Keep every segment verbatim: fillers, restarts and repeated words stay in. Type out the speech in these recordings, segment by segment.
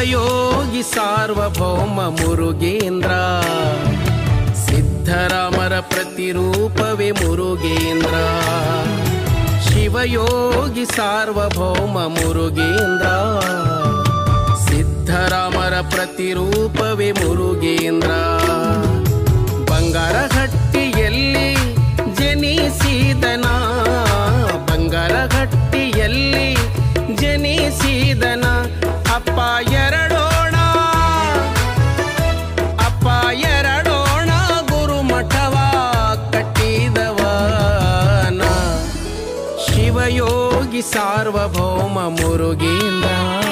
ಶಿವಯೋಗಿ ಸಾರ್ವಭೌಮ ಮುರುಗೇಂದ್ರ, ಸಿದ್ಧರಾಮರ ಪ್ರತಿರೂಪವೇ ಮುರುಗೇಂದ್ರ. ಶಿವಯೋಗಿ ಸಾರ್ವಭೌಮ ಮುರುಗೇಂದ್ರ, ಸಿದ್ಧರಾಮರ ಪ್ರತಿರೂಪವೇ ಮುರುಗೇಂದ್ರ. ಬಂಗಾರಹಟ್ಟಿಯಲ್ಲಿ ಜನಿಸಿದನ, ಬಂಗಾರಹಟ್ಟಿಯಲ್ಲಿ ಜನಿಸಿದನ. ಅಪ್ಪ ಎರಡೋಣ, ಅಪ್ಪ ಎರಡೋಣ ಗುರುಮಠವ ಕಟ್ಟಿದವನ. ಶಿವಯೋಗಿ ಸಾರ್ವಭೌಮ ಮುರುಗೇಂದ್ರ,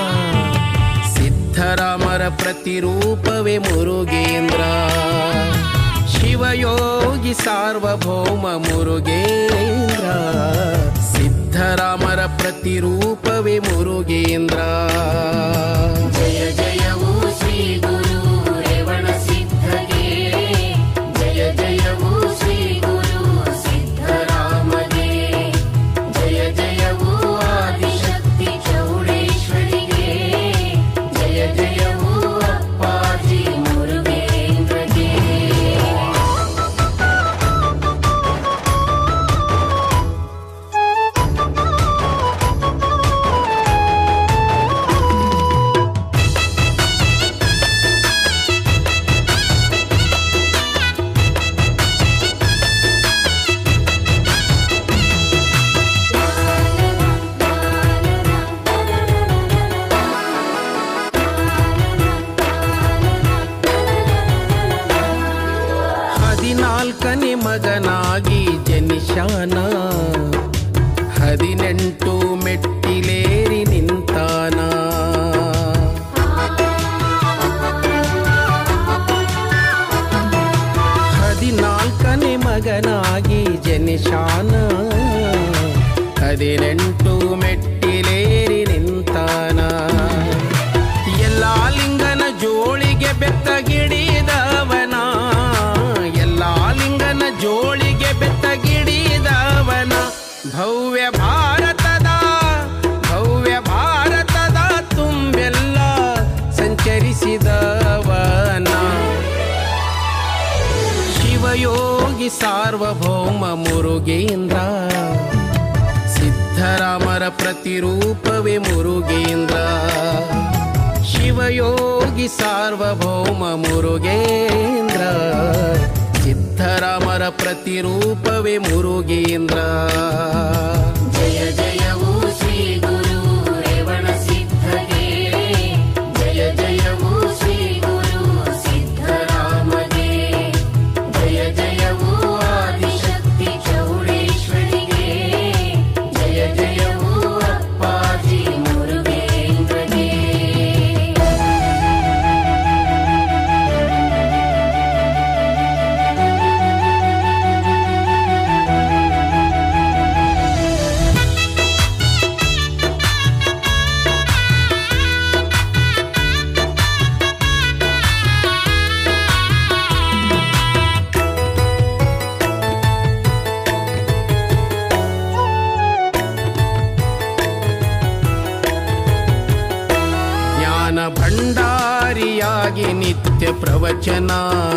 ಸಿದ್ಧರಾಮರ ಪ್ರತಿರೂಪವೇ ಮುರುಗೇಂದ್ರ. ಶಿವಯೋಗಿ ಸಾರ್ವಭೌಮ ಮುರುಗೇಂದ್ರ, ಸಿದ್ಧರಾಮರ ಪ್ರತಿರೂಪವೇ ಮುರುಗೇಂದ್ರ. ಜಯ ಜಯವೂ ಶ್ರೀ ಗುರು ರೇವಣ ಸಿದ್ಧಗೆ, ಜಯ ಜಯವೂ ಶ್ರೀ ಗುರು ಸಿದ್ಧರಾಮಗೆ, ಜಯ ಜಯವೂ ಆದಿಶಕ್ತಿ ಚೌಡೇಶ್ವರಿಗೆ, ಜಯ ಜಯವೂ ಅಪ್ಪಾಜಿ ಮುರುಗೇಂದ್ರಗೆ. ಹದಿನಾಲ್ಕನೇ ಮಗನಾಗಿ ಜನಿಶಾನ, ಹದಿನೆಂಟು ಮೆಟ್ಟಿಲೇರಿ ನಿಂತಾನ. ಹದಿನಾಲ್ಕನೇ ಮಗನಾಗಿ ಜನಿಶಾನ, ಹದಿನೆಂಟು ಮೆಟ್ಟಿಲೇರಿ ನಿಂತಾನ. ಎಲ್ಲಾ ಲಿಂಗನ ಜೋಳಿಗೆ ಬೆತ್ತಗಿಡಿದವನ, ಎಲ್ಲಾ ಲಿಂಗನ ಜೋಳಿಗೆ ಬೆತ್ತಗಿಡಿದವನ. ಭವ್ಯ ಭಾರತದ, ಭವ್ಯ ಭಾರತದ ತುಂಬೆಲ್ಲ ಸಂಚರಿಸಿದವನ. ಶಿವಯೋಗಿ ಸಾರ್ವಭೌಮ ಮುರುಗೇಂದ್ರ, ಸಿದ್ಧರಾಮರ ಪ್ರತಿರೂಪವೇ ಮುರುಗೇಂದ್ರ. ಶಿವಯೋಗಿ ಸಾರ್ವಭೌಮ ಮುರುಗೇಂದ್ರ, ಸಿದ್ಧರಾಮರ ಪ್ರತಿರೂಪವೇ ಮುರುಗೇಂದ್ರ. ಜಯ ಜಯವೂ ಶ್ರೀ ಗುರು ರೇವಣ ಸಿದ್ಧಗೆ, ಜಯ ಜಯವೂ ಶ್ರೀ ಗುರು ಸಿದ್ಧರಾಮಗೆ, ಜಯ ಜಯವೂ ಆದಿಶಕ್ತಿ ಚೌಡೇಶ್ವರಿಗೆ, ಜಯ ಜಯವೂ ಅಪ್ಪಾಜಿ ಮುರುಗೇಂದ್ರಗೆ. ಜ್ಞಾನ ಭಂಡಾರಿಯಾಗಿ ನಿತ್ಯ ಪ್ರವಚನ,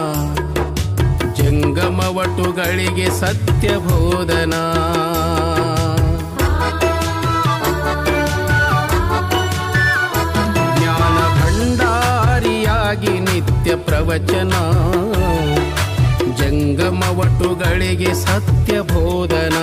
ಜಂಗಮವಟುಗಳಿಗೆ ಸತ್ಯ ಬೋಧನ. ಜ್ಞಾನ ಭಂಡಾರಿಯಾಗಿ ನಿತ್ಯ ಪ್ರವಚನ, ಜಂಗಮವಟುಗಳಿಗೆ ಸತ್ಯ ಬೋಧನ.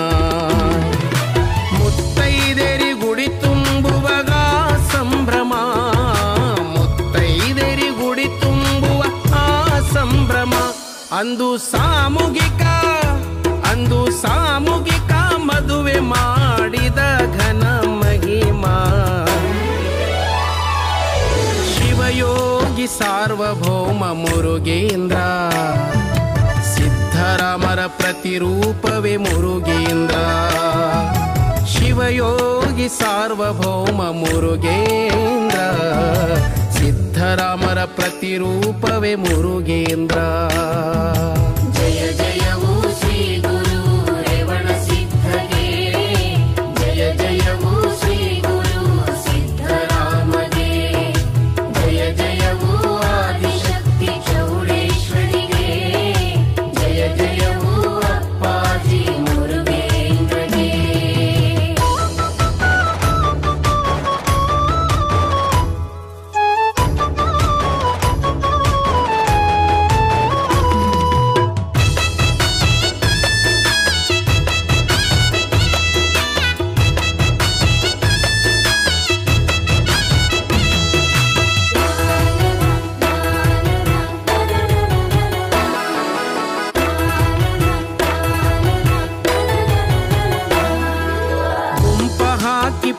ಮುತ್ತೈದೆರಿ ಗುಡಿ ತುಂಬುವಾಗ ಸಂಭ್ರಮ, ಮುತ್ತೈದೆರಿ ಗುಡಿ ತುಂಬುವ ಆ ಸಂಭ್ರಮ. ಅಂದು ಸಾಮೂಹಿಕ, ಅಂದು ಸಾಮೂಹಿಕ ಮದುವೆ ಮಾಡಿದ ಘನ ಮಹಿಮಾ. ಶಿವಯೋಗಿ ಸಾರ್ವಭೌಮ ಮುರುಗೇಂದ್ರ, ಸಿದ್ಧರಾಮರ ಪ್ರತಿರೂಪವೇ ಮುರುಗೇಂದ್ರ. ಶಿವಯೋಗಿ ಸಾರ್ವಭೌಮ ಮುರುಗೇಂದ್ರ, ಸಿದ್ಧರಾಮರ ಪ್ರತಿರೂಪವೇ ಮುರುಗೇಂದ್ರ. ಜಯ ಜಯವೂ ಶ್ರೀ ಗುರು ರೇವಣ ಸಿದ್ಧಗೆ, ಜಯ ಜಯವೂ ಶ್ರೀ ಗುರು ಸಿದ್ಧರಾಮಗೆ, ಜಯ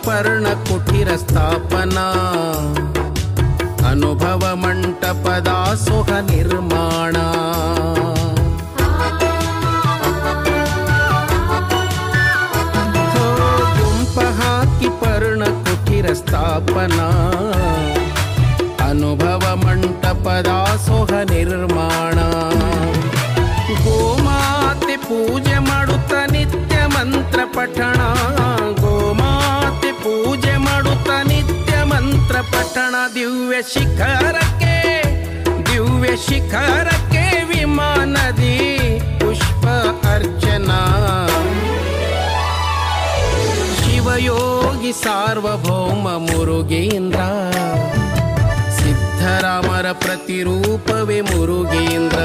ಪರ್ಣ ಕುಟಿರ ಸ್ಥಾಪನಾ ಅನುಭವ ಮಂಟಪದ ಸೊಹ ನಿರ್ಮಾಣ ಗುಂಪ ಹಾಕಿ ಪರ್ಣ ಕುಟಿರ ಸ್ಥಾಪನಾ ಅನುಭವ ಮಂಟಪದ ಸೊಹ ನಿರ್ಮಾಣ ಗೋಮಾತೆ ಪೂಜೆ ಮಾಡುತ್ತ ನಿತ್ಯ ಮಂತ್ರ ಪಠಣ ಗೋಮಾತೆ ಪೂಜೆ ಮಾಡುತ್ತ ನಿತ್ಯ ಮಂತ್ರ ಪಠಣ ದಿವ್ಯ ಶಿಖರಕ್ಕೆ ದಿವ್ಯ ಶಿಖರಕ್ಕೆ ವಿಮಾನದಿ ಪುಷ್ಪ ಅರ್ಚನಾ ಶಿವಯೋಗಿ ಸಾರ್ವಭೌಮ ಮುರುಗೇಂದ್ರ ಸಿದ್ಧರಾಮರ ಪ್ರತಿರೂಪವೇ ಮುರುಗೇಂದ್ರ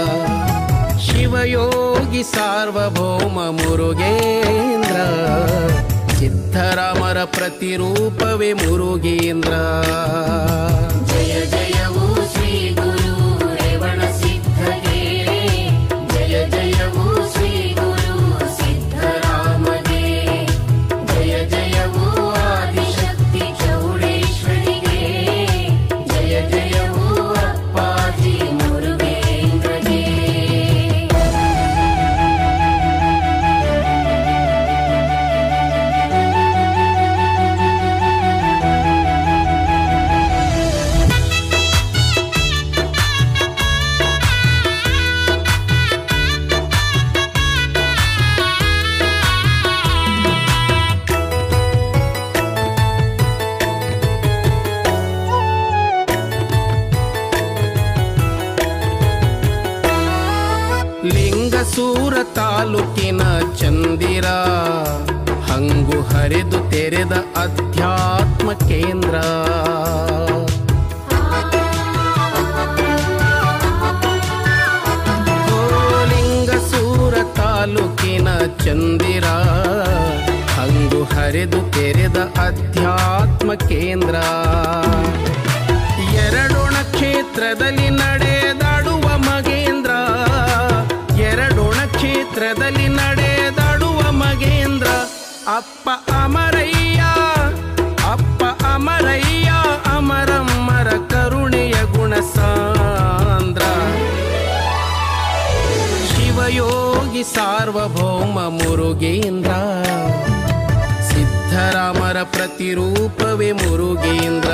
ಶಿವಯೋಗಿ ಸಾರ್ವಭೌಮ ಮುರುಗೇಂದ್ರ ಸಿದ್ಧರಾಮರ ಪ್ರತಿರೂಪವೇ ಮುರುಗೇಂದ್ರ ಜಯ ಜಯವೂ ಶ್ರೀ ಗುರು ರೇವಣ ಸಿದ್ಧಗೆ ಜಯ ಜಯವೂ ಶ್ರೀ ಗುರು ಸಿದ್ಧರಾಮಗೆ ಜಯ ಜಯವೂ ಆದಿಶಕ್ತಿ ಚೌಡೇಶ್ವರಿಗೆ ಜಯ ಜಯವೂ ಅಪ್ಪಾಜಿ ಮುರುಗೇಂದ್ರಗೆ ಲಿಂಗಸೂರ ತಾಲೂಕಿನ ಚಂದಿರ ಹಂಗು ಹರಿದು ತೆರೆದ ಅಧ್ಯಾತ್ಮ ಕೇಂದ್ರ ಓ ಲಿಂಗಸೂರ ತಾಲೂಕಿನ ಚಂದಿರ ಹಂಗು ಹರಿದು ತೆರೆದ ಅಧ್ಯಾತ್ಮ ಕೇಂದ್ರ ಎರಡೊಣ ಕ್ಷೇತ್ರದಲ್ಲಿ ನಡೆದಾಡುವ ಮಗೇಂದ್ರ ಎರಡೊಣ ಕ್ಷೇತ್ರದಲ್ಲಿ ನಡೆದಾಡುವ ಮಗೇಂದ್ರ ಅಪ್ಪ ಅಮರಯ್ಯ ಅಪ್ಪ ಅಮರಯ್ಯ ಅಮರಮ್ಮರ ಕರುಣೆಯ ಗುಣ ಸಾಂದ್ರ ಶಿವಯೋಗಿ ಸಾರ್ವಭೌಮ ಮುರುಗೇಂದ್ರ ಸಿದ್ಧರಾಮರ ಪ್ರತಿರೂಪವೇ ಮುರುಗೇಂದ್ರ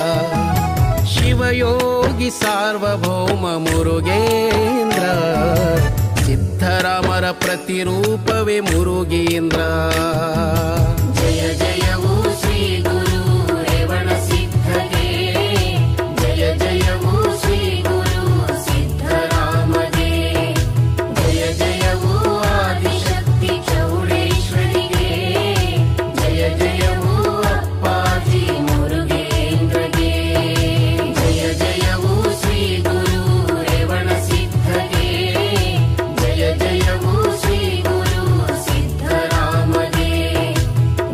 ಶಿವಯೋಗಿ ಸಾರ್ವಭೌಮ ಮುರುಗೇಂದ್ರ ಸಿದ್ಧರಾಮರ ಪ್ರತಿರೂಪವೇ ಮುರುಗೇಂದ್ರ ಜಯ ಜಯವೂ ಶ್ರೀ ಗುರು ರೇವಣ ಸಿದ್ಧಗೆ ಜಯ ಜಯವೂ ಶ್ರೀ ಗುರು ಸಿದ್ಧರಾಮಗೆ ಜಯ ಜಯವೂ ಆದಿಶಕ್ತಿ ಚೌಡೇಶ್ವರಿಗೆ ಜಯ ಜಯವೂ ಅಪ್ಪಾಜಿ ಮುರುಗೇಂದ್ರಗೆ ಜಯ ಜಯವೂ ಶ್ರೀ ಗುರು ರೇವಣ ಸಿದ್ಧಗೆ ಜಯ ಜಯವೂ ಶ್ರೀ ಗುರು ಸಿದ್ಧರಾಮಗೆ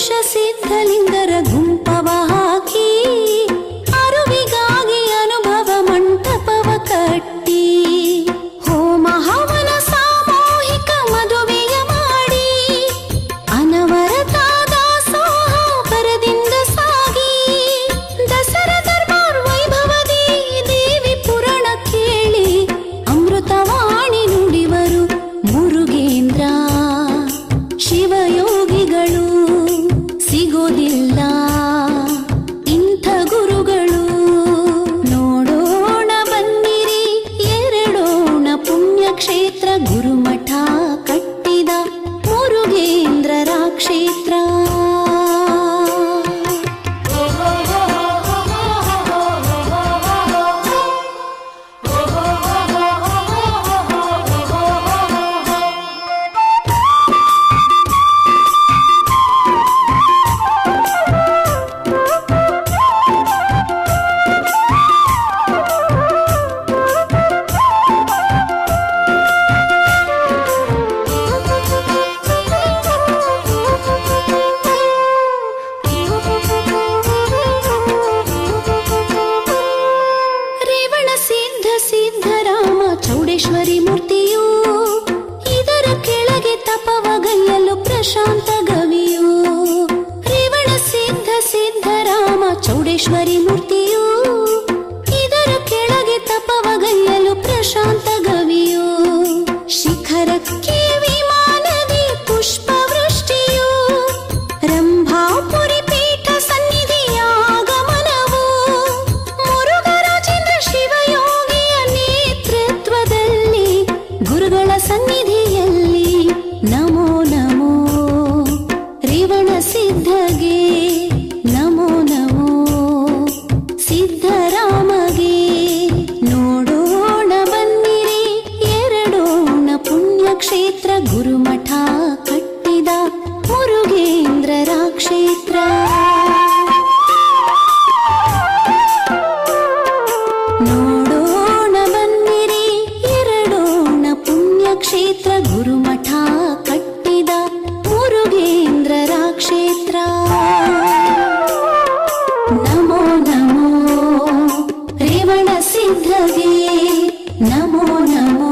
ಷೋಡಶ ಸಿದ್ಧಲಿಂಗರ ಗುಂಪವ ಹಾಕಿ ಅರುವಿಗಾಗಿ ಅನುಭವ ಮಂಟಪವ ಕಟ್ಟಿ ಹೋಮ ಹವನ ಸಾಮೂಹಿಕ ಮದುವೆಯ ಮಾಡಿ ಅನವರತ ದಾಸೋಹ ಪರದಿಂದ ಸಾಗಿ ದಸರಾ ದರ್ಬಾರ್ ವೈಭವದಿ ದೇವಿ ಪುರಾಣ ಕೇಳಿ ಅಮೃತವಾಣಿ ನುಡಿವರು ಮುರುಗೇಂದ್ರ. ಶಿವಯೋಗಿಗಳು ಸಿಗೋದಿಲ್ಲ ಇಂಥ ಗುರುಗಳು. ನೋಡೋಣ ಬನ್ನಿರಿ ಎರಡೋಣ ಪುಣ್ಯಕ್ಷೇತ್ರ ಗುರುಮಠ ಕಟ್ಟಿದ ಮುರುಗೇಂದ್ರರ ಕ್ಷೇತ್ರ. ಸಿದ್ಧರಾಮ ಚೌಡೇಶ್ವರಿ ಮೂರ್ತಿಯು ಇದರ ಕೆಳಗೆ ತಪವಗೈಯಲು ಪ್ರಶಾಂತ ಗವಿಯು. ರೇವಣ ಸಿದ್ಧ ಸಿದ್ಧರಾಮ ಚೌಡೇಶ್ವರಿ ಮೂರ್ತಿಯು ಇದರ ಕೆಳಗೆ ತಪವಗೈಯಲು ಪ್ರಶಾಂತ ಗವಿಯು. ಶಿಖರಕ್ಕೆ ವಿಮಾನದಿ ಪುಷ್ಪವೃಷ್ಟಿಯು ರಂಭಾಪುರಿ ಪೀಠ ಸನ್ನಿಧಿಯ ಆಗಮನವು ಮುರುಘರಾಜೇಂದ್ರ ಶಿವಯೋಗಿಯ ನೇತೃತ್ವದಲ್ಲಿ ಗುರುಗಳ ಸನ್ನಿಧಿಯಲ್ಲಿ ನಮೋ ನಮೋ ರೇವಣ ಸಿದ್ಧಗೆ ನಮೋ ನಮೋ ಸಿದ್ಧರಾಮಗೆ. ನೋಡೋಣ ಬನ್ನಿರಿ ಎರಡೋಣ ಪುಣ್ಯಕ್ಷೇತ್ರ ಗುರುಮಠ ಕಟ್ಟಿದ ಮುರುಗೇಂದ್ರರ ಕ್ಷೇತ್ರ. ನೋಡೋಣ ಬನ್ನಿರಿ ಎರಡೋಣ ಪುಣ್ಯಕ್ಷೇತ್ರ ಗುರುಮಠ ಕಟ್ಟಿದ ಮುರುಗೇಂದ್ರರ ಕ್ಷೇತ್ರ. ನಮೋ ನಮೋ ರೇವಣ ಸಿದ್ಧಗೆ ನಮೋ ನಮೋ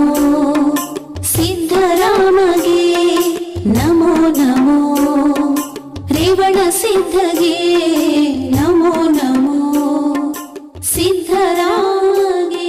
ಸಿದ್ಧರಾಮಗೆ ನಮೋ ನಮೋ ರೇವಣ ಸಿದ್ಧಗೆ ನಮೋ ನಮೋ ಸಿದ್ಧರಾಮಗೆ.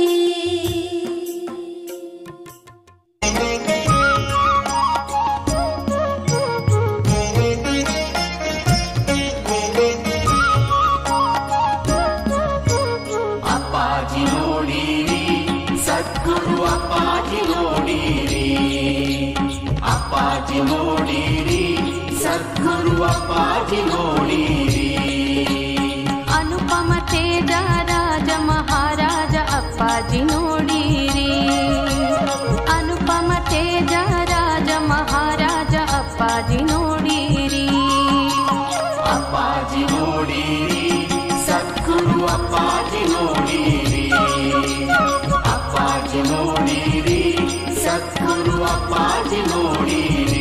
ಅಪ್ಪಾಜಿ ನೋಡಿರಿ ಸದ್ಗುರು ಅಪ್ಪಾಜಿ ನೋಡಿರಿ. ಅಪ್ಪಾಜಿ ನೋಡಿರಿ ಸದ್ಗುರು ಅಪ್ಪಾಜಿ ನೋಡಿರಿ. ಅನುಪಮ ತೇಜ ರಾಜ ಮಹಾರಾಜ ಅಪ್ಪಾಜಿ ನೋಡಿರಿ. ಅನುಪಮ ತೇಜ ರಾಜ ಮಹಾರಾಜ ಅಪ್ಪಾಜಿ ನೋಡಿರಿ. ಅಪ್ಪಾಜಿ ನೋಡಿರಿ ಸದ್ಗುರು ಅಪ್ಪಾಜಿ ನೋಡಿರಿ. ಅಪ್ಪಾಜಿ ನೋಡಿರಿ ಸದ್ಗುರು ಅಪ್ಪಾಜಿ ನೋಡಿರಿ.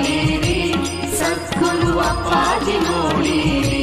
ನೋಡಿರಿ ಸದ್ಗುರು ಅಪ್ಪಾಜಿ ನೋಡಿರಿ.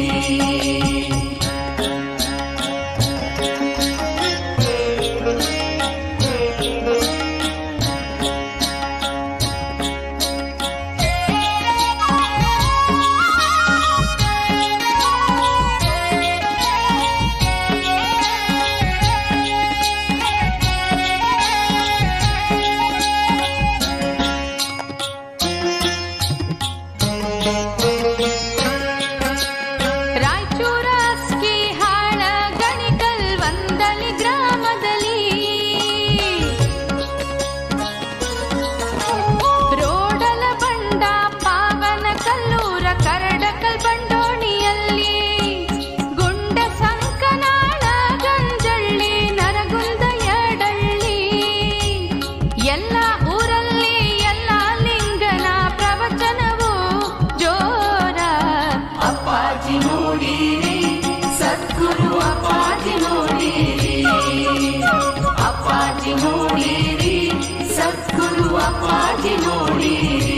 ನೋಡಿರಿ ಸದ್ಗುರು ಅಪ್ಪಾಜಿ ನೋಡಿರಿ.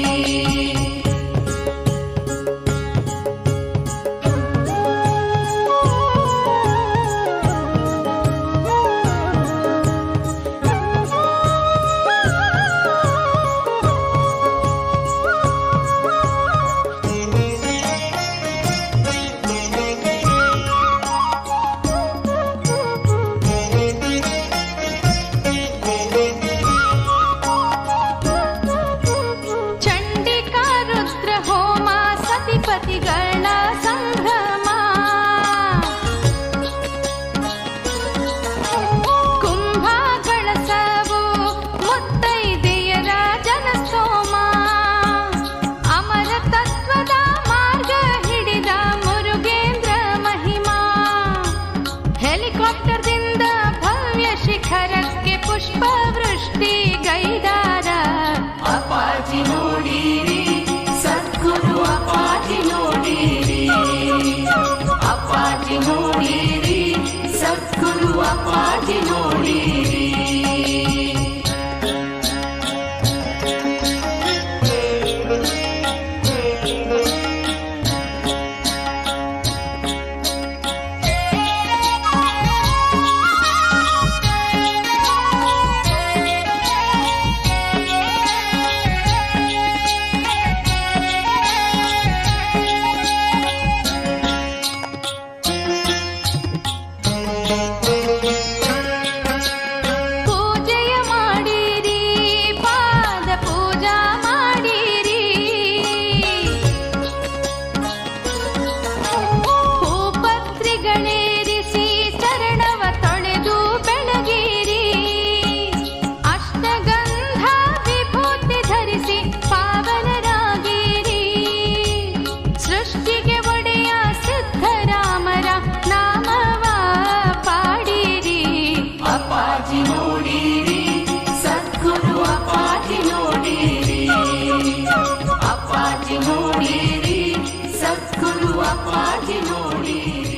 ನೋಡಿರಿ ಸದ್ಗುರು ಅಪ್ಪಾಜಿ ನೋಡಿರಿ ಅಪ್ಪಾಜಿ ನೋಡಿರಿ ಸದ್ಗುರು ಅಪ್ಪಾಜಿ ನೋಡಿರಿ. ನೋಡಿರಿ ಸದ್ಗುರು ಅಪ್ಪಾಜಿ ನೋಡಿರಿ ಅಪ್ಪಾಜಿ ನೋಡಿರಿ ಸದ್ಗುರು ಅಪ್ಪಾಜಿ ನೋಡಿರಿ.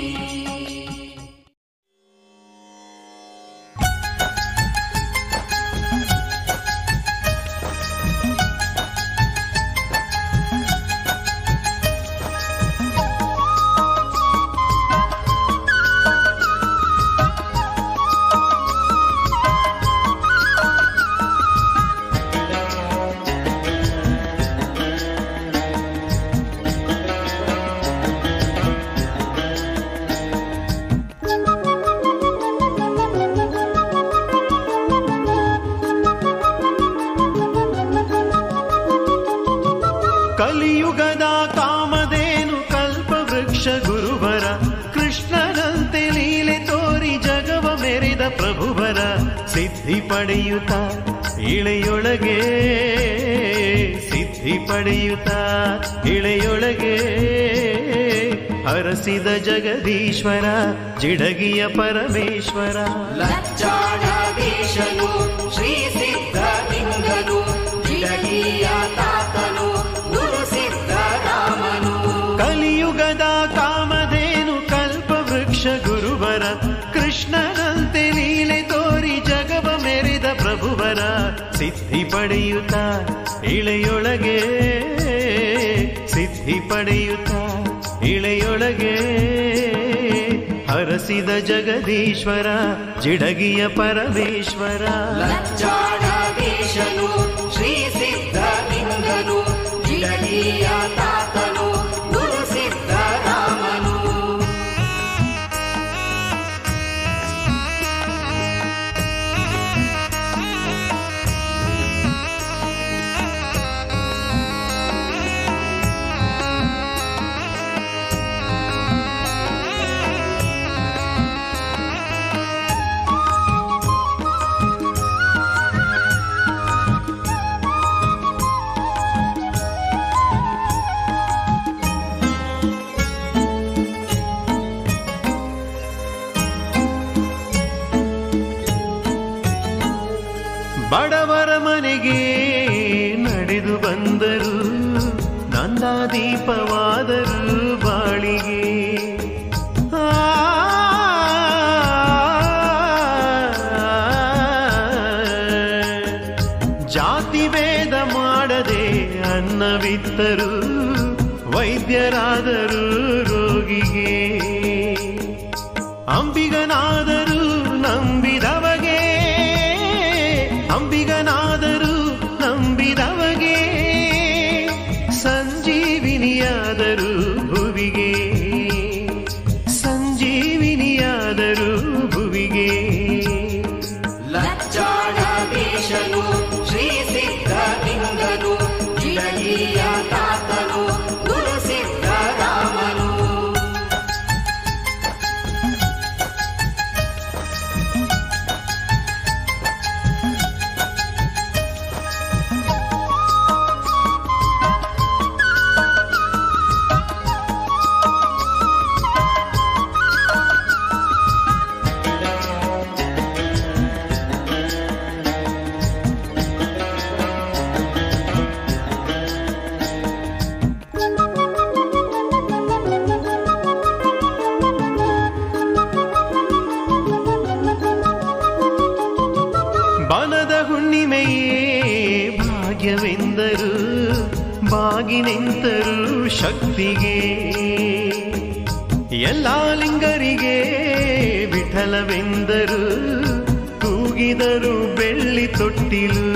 ಕಲಿಯುಗದ ಕಾಮಧೇನು ಕಲ್ಪವೃಕ್ಷ ಗುರುವರ ಕೃಷ್ಣನಂತೆ ಲೀಲೆ ತೋರಿ ಜಗವ ಮೆರೆದ ಪ್ರಭುವರ ಸಿದ್ಧಿ ಪಡೆಯುತ್ತ ಇಳೆಯೊಳಗೆ ಸಿದ್ಧಿ ಪಡೆಯುತ್ತ ಇಳೆಯೊಳಗೆ ಹರಸಿದ ಜಗದೀಶ್ವರ ಜಿಡಗಿಯ ಪರಮೇಶ್ವರ ಲಜ್ಜಾನಾಧೀಶನು ಶ್ರೀ ಸಿದ್ಧಲಿಂಗನು ಜಿಡಗಿಯ ತಾತನು ಗುರು ಸಿದ್ಧರಾಮನು. ಕಲಿಯುಗದ ಕಾಮಧೇನು ಕಲ್ಪವೃಕ್ಷ ಗುರುವರ ಕೃಷ್ಣನಂತೆ ಲೀಲೆ ತೋರಿ ಜಗವ ಮೆರೆದ ಪ್ರಭುವರ ಸಿದ್ಧಿ ಪಡೆಯುತ್ತ ಇಳೆಯೊಳಗೆ ಪಡೆಯುತ್ತ ಇಳೆಯೊಳಗೆ ಹರಸಿದ ಜಗದೀಶ್ವರ ಜಿಡಗಿಯ ಪರಮೇಶ್ವರ. ಲಜ್ಜಾಡಾಧೀಶನು ಶ್ರೀ ಸಿದ್ಧಲಿಂಗನು ಜಿಡಗಿಯ ತಾತನು ಗುರು ಸಿದ್ಧರಾಮನು. ಬಡವರ ಮನೆಗೆ ನಡೆದು ಬಂದರು ನಂದಾದೀಪವಾದರು ಬಾಳಿಗೆ. ಜಾತಿ ಭೇದ ಮಾಡದೆ ಅನ್ನವಿತ್ತರು ವೈದ್ಯರಾದರು ರೋಗಿಗೆ. ಅಂಬಿಗನಾದರು ನಂಬಿದವಗೆ ಅಂಬಿಗನಾದರು ನಂಬಿದವಗೆ ಸಂಜೀವಿನಿಯಾದರು ಭುವಿಗೆ ಸಂಜೀವಿನಿಯಾದರು ಭುವಿಗೆ. ಲಜ್ಜಾಡಾಧೀಶನು ಶ್ರೀ ಸಿದ್ಧಲಿಂಗನು ಜಿಡಗಿಯ ತಾತನು ಗುರು ಸಿದ್ಧರಾಮನು. ಬನದ ಹುಣ್ಣಿಮೆಯೇ ಭಾಗ್ಯವೆಂದರು ಬಾಗಿ ನಿಂತರು ಶಕ್ತಿಗೆ. ಎಲ್ಲ ಲಿಂಗರಿಗೆ ವಿಠಲವೆಂದರು ತೂಗಿದರು ಬೆಳ್ಳಿ ತೊಟ್ಟಿಲು.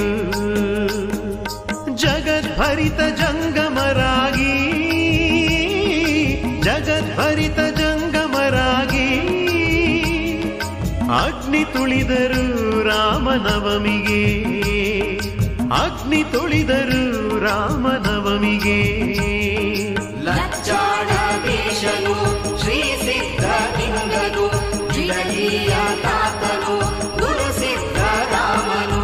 ಜಗದ್ಭರಿತ ಜಂಗಮರಾಗಿ ಜಗದ್ಭರಿತ ಜಂಗಮರಾಗಿ ಅಗ್ನಿ ತುಳಿದರು ರಾಮನವಮಿಗೆ ಅಗ್ನಿ ತುಳಿದರು ರಾಮನವಮಿಗೆ. ಲಜ್ಜಾಡಾಧೀಶನು ಶ್ರೀ ಸಿದ್ಧಲಿಂಗನು ಜಿಡಗಿಯ ತಾತನು ಗುರು ಸಿದ್ಧರಾಮನು.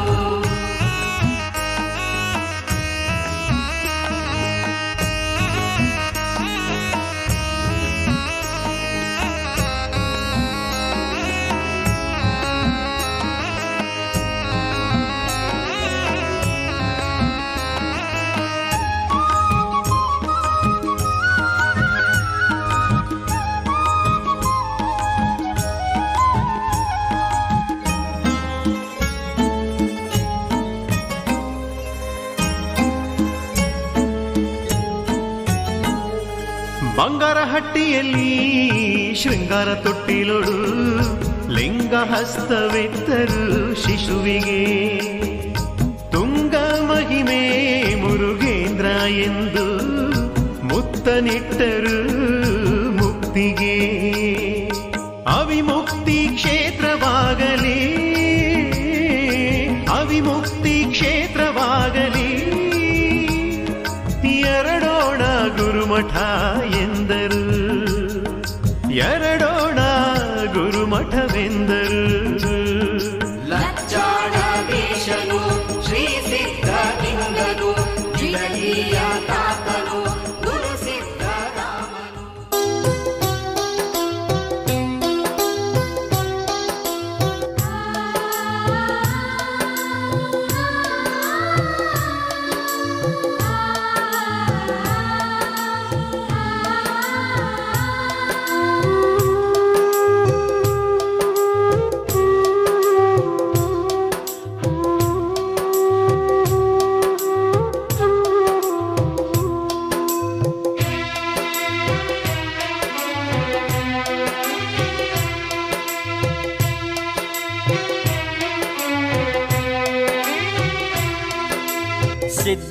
ಬಂಗಾರ ಹಟ್ಟಿಯಲ್ಲಿ ಶೃಂಗಾರ ತೊಟ್ಟಿಲೊಡು ಲಿಂಗ ಹಸ್ತವೆತ್ತರು ಶಿಶುವಿಗೆ. ತುಂಗ ಮಹಿಮೆ ಮುರುಗೇಂದ್ರ ಎಂದು ಮುತ್ತನಿಟ್ಟರು ಮುಕ್ತಿಗೆ. ಅವಿಮುಕ್ತಿ ಕ್ಷೇತ್ರವಾಗಲಿ ಅವಿಮುಕ್ತಿ ಕ್ಷೇತ್ರವಾಗಲಿ ಎರಡೋಣ ಗುರುಮಠ ಎಂದರು ಎರಡೋಣ ಗುರುಮಠವೆಂದರು. ಲಜ್ಜಾಡಾಧೀಶನು ಶ್ರೀ ಸಿದ್ಧಲಿಂಗನು ಜಿಡಗಿಯ ತಾತನು ಗುರು ಸಿದ್ಧರಾಮನು.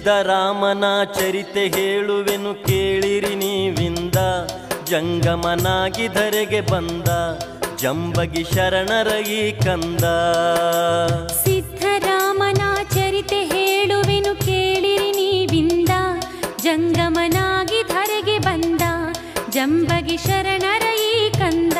ಸಿದ್ಧರಾಮನ ಚರಿತೆ ಹೇಳುವೆನು ಕೇಳಿರಿ ನೀವಿಂದ. ಜಂಗಮನಾಗಿ ಧರೆಗೆ ಬಂದ ಜಂಬಗಿ ಶರಣರ ಈ ಕಂದ. ಸಿದ್ಧರಾಮನ ಚರಿತೆ ಹೇಳುವೆನು ಕೇಳಿರಿ ನೀವಿಂದ. ಜಂಗಮನಾಗಿ ಧರೆಗೆ ಬಂದ ಜಂಬಗಿ ಶರಣರ ಈ ಕಂದ.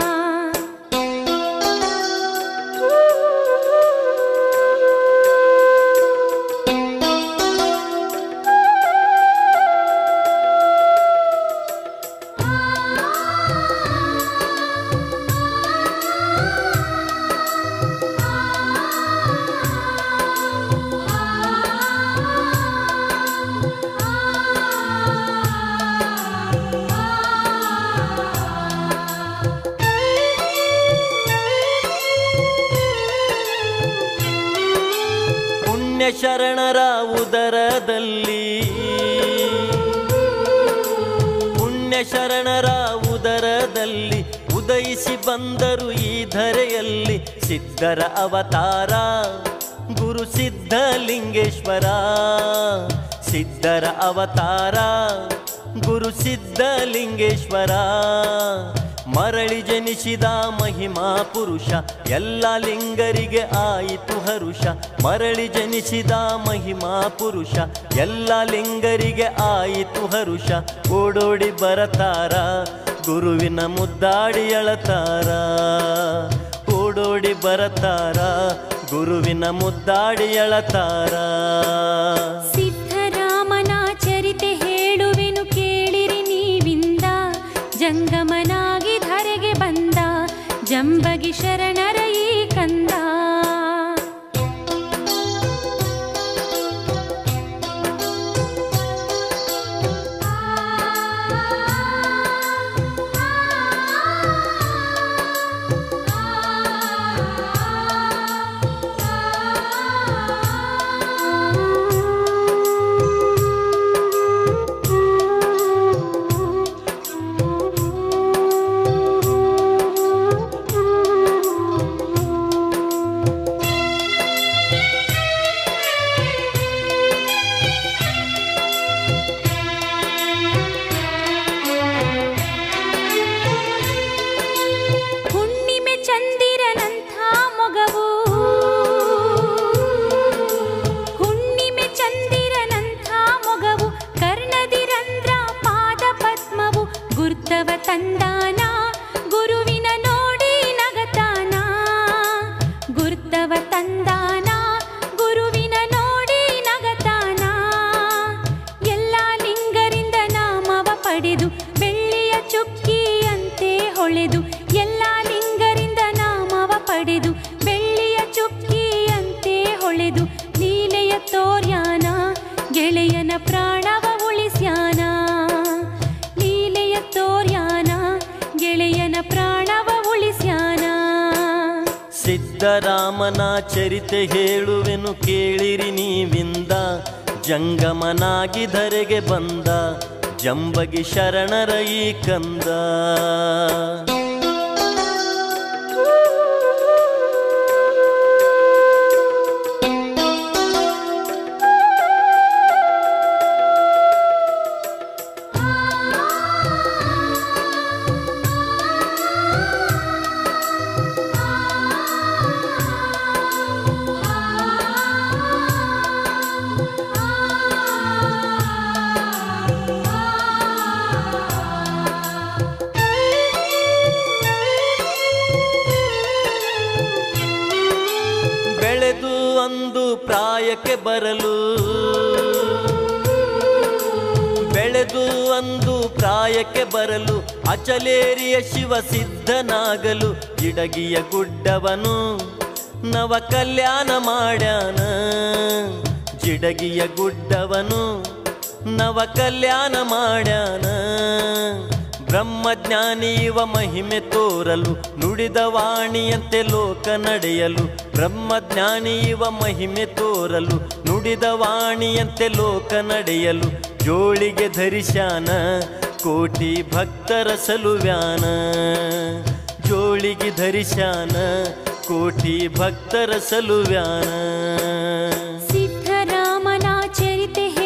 ಶರಣರ ಉದರದಲ್ಲಿ ಪುಣ್ಯ ಶರಣರ ಉದರದಲ್ಲಿ ಉದಯಿಸಿ ಬಂದರು ಈ ಧರೆಯಲ್ಲಿ. ಸಿದ್ಧರ ಅವತಾರ ಗುರು ಸಿದ್ಧಲಿಂಗೇಶ್ವರ. ಸಿದ್ಧರ ಅವತಾರ ಗುರು ಸಿದ್ಧಲಿಂಗೇಶ್ವರ. ಮರಳಿ ಜನಿಸಿದ ಮಹಿಮಾ ಪುರುಷ ಎಲ್ಲ ಲಿಂಗರಿಗೆ ಆಯಿತು ಹರುಷ. ಮರಳಿ ಜನಿಸಿದ ಮಹಿಮಾ ಪುರುಷ ಎಲ್ಲ ಲಿಂಗರಿಗೆ ಆಯಿತು ಹರುಷ. ಓಡೋಡಿ ಬರತಾರ ಗುರುವಿನ ಮುದ್ದಾಡಿ ಅಳತಾರ. ಓಡೋಡಿ ಬರತಾರ ಗುರುವಿನ ಮುದ್ದಾಡಿ ಅಳತಾರ. ಸಿದ್ಧರಾಮನ ಚರಿತೆ ಹೇಳುವೆನು ಕೇಳಿರಿ ನೀವಿಂದ. ಜಂಗಮನಾಗಿ ಧರೆಗೆ ಬಂದ ಜಂಬಗಿ ಶರಣರ ಈ ಕಂದ. ತಂದಾನ ಗುರುವಿನ ನೋಡಿ ನಗತಾನ. ಗುರ್ತವ ತಂದಾನ ಗುರುವಿನ ನೋಡಿ ನಗತಾನ. ಎಲ್ಲ ಲಿಂಗರಿಂದ ನಾಮವ ಪಡೆದು ಬೆಳ್ಳಿಯ ಚುಕ್ಕಿಯಂತೆ ಹೊಳೆದು. ಎಲ್ಲ ಲಿಂಗರಿಂದ ನಾಮವ ಪಡೆದು ಬೆಳ್ಳಿಯ ಚುಕ್ಕಿಯಂತೆ ಹೊಳೆದು. ಲೀಲೆಯ ತೋರ್ಯಾನ ಗೆಳೆಯನ ಪ್ರಾಣವ ಉಳಿಸ್ಯಾನ. ಲೀಲೆಯ ತೋರ್ಯಾನ ಗೆಳೆಯನ ಪ್ರಾಣವ ಉಳಿಸ್ಯಾನ. ಸಿದ್ಧರಾಮನ ಚರಿತೆ ಹೇಳುವೆನು ಕೇಳಿರಿ ನೀವಿಂದ. ಜಂಗಮನಾಗಿ ಧರೆಗೆ ಬಂದ ಜಂಬಗಿ ಶರಣರ ಈ ಕಂದ. ಬೆಳೆದು ಅಂದು ಪ್ರಾಯಕ್ಕೆ ಬರಲು ಬೆಳೆದು ಅಂದು ಪ್ರಾಯಕ್ಕೆ ಬರಲು ಅಚಲೇರಿಯ ಶಿವ ಸಿದ್ಧನಾಗಲು. ಜಿಡಗಿಯ ಗುಡ್ಡವನು ನವ ಕಲ್ಯಾಣ ಮಾಡ್ಯಾನ. ಜಿಡಗಿಯ ಗುಡ್ಡವನು ನವ ಕಲ್ಯಾಣ ಮಾಡ್ಯಾನ. ಬ್ರಹ್ಮಜ್ಞಾನಿ ಇವ ಮಹಿಮೆ ತೋರಲು ನುಡಿದ ವಾಣಿಯಂತೆ ಲೋಕ ನಡೆಯಲು. ಬ್ರಹ್ಮಜ್ಞಾನಿ ಇವ ಮಹಿಮೆ ತೋರಲು ನುಡಿದ ವಾಣಿಯಂತೆ ಲೋಕ ನಡೆಯಲು. ಜೋಳಿಗೆ ಧರಿಸ್ಯಾನ ಕೋಟಿ ಭಕ್ತರ ಸಲುವ್ಯಾನ. ಜೋಳಿಗೆ ಧರಿಸ್ಯಾನ ಕೋಟಿ ಭಕ್ತರ ಸಲುವ್ಯಾನ. ಸಿದ್ಧರಾಮನ ಚರಿತೆ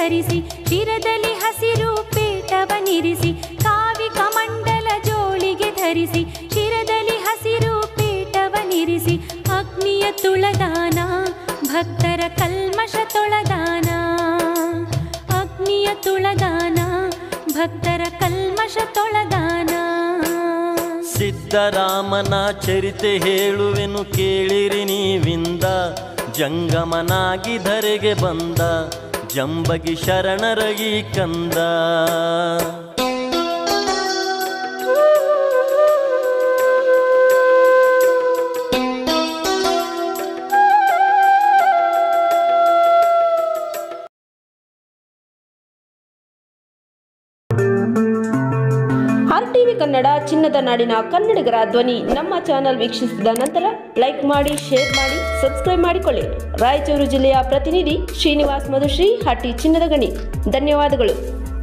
ಧರಿಸಿ ಶಿರದಲ್ಲಿ ಹಸಿರು ಪೇಟವನಿರಿಸಿ ಕಾವಿ ಕಮಂಡಲ ಜೋಳಿಗೆ ಧರಿಸಿ ಶಿರದಲ್ಲಿ ಹಸಿರು ಪೇಟವನಿರಿಸಿ ಅಗ್ನಿಯ ತುಳದಾನ ಭಕ್ತರ ಕಲ್ಮಶ ತೊಳದಾನ ಅಗ್ನಿಯ ತುಳದಾನ ಭಕ್ತರ ಕಲ್ಮಶ ತೊಳದಾನ ಸಿದ್ದರಾಮನ ಚರಿತೆ ಹೇಳುವೆನು ಕೇಳಿರಿ ನೀವಿಂದ ಜಂಗಮನಾಗಿ ಧರೆಗೆ ಬಂದ ಜಂಬಗಿ ಶರಣರಗಿ ಕಂದ ಆರ್ ಟಿವಿ ಕನ್ನಡ ಚಿನ್ನದ ನಾಡಿನ ಕನ್ನಡಿಗರ ಧ್ವನಿ ನಮ್ಮ ಚಾನೆಲ್ ವೀಕ್ಷಿಸಿದ ನಂತರ ಲೈಕ್ ಮಾಡಿ, ಶೇರ್ ಮಾಡಿ, ಸಬ್ಸ್ಕ್ರೈಬ್ ಮಾಡಿಕೊಳ್ಳಿ. ರಾಯಚೂರು ಜಿಲ್ಲೆಯ ಪ್ರತಿನಿಧಿ ಶ್ರೀನಿವಾಸ್ ಮಧುಶ್ರೀ, ಹಟ್ಟಿ ಚಿನ್ನದ ಗಣಿ. ಧನ್ಯವಾದಗಳು.